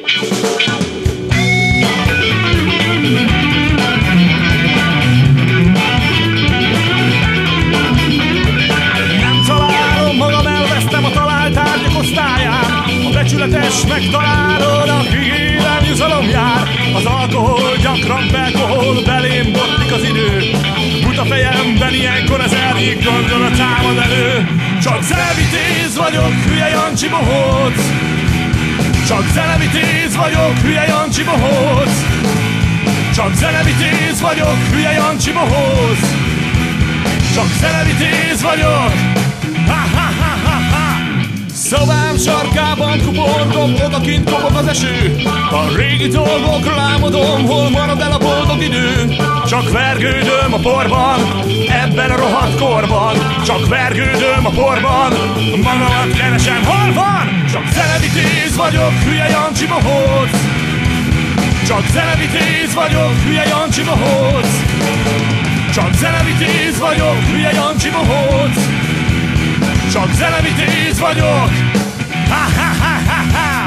Becsületes megtalálod, akik élen nyugalom jár. Az alkohol gyakran belkohol, belém botlik az idő. Buta fejemben ilyenkor az elég gondolat támad elő. Csak zenevitéz vagyok, hülye Jancsi bohóc. Csak zenevitéz vagyok, hülye Jancsi bohóc. Csak zenevitéz vagyok, hülye Jancsi bohóc. Csak zenevitéz vagyok. Ha ha ha ha ha. Szobám sarkában kuporgom, odakint kopog az eső. A régi dolgokról álmodom, hol marad el a boldog idő. Csak vergődöm a porban, ebben a rohadt korban. Csak vergődöm a porban, magamat keresem, hol van? Csak zenevitéz vagyok, hülye Jancsi bohóc. Csak zenevitéz vagyok, hülye Jancsi bohóc. Csak zenevitéz vagyok, hülye Jancsi bohóc. Csak zenevitéz vagyok. Ha ha ha ha ha.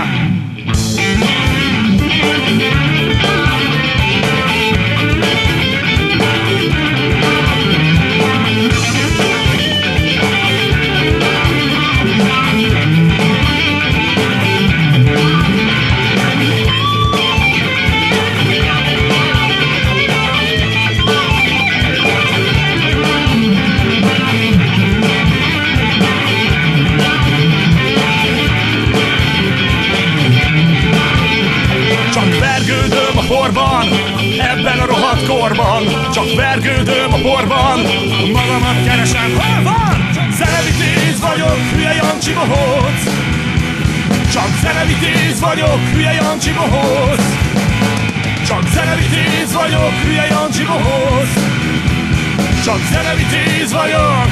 Ebben a rohadt korban, csak vergődöm a porban, magamat keresem, hol van? Csak zenevitéz vagyok, hülye Jancsi bohóc. Csak zenevitéz vagyok, hülye Jancsi bohóc. Csak zenevitéz vagyok, hülye Jancsi bohóc. Csak zenevitéz vagyok.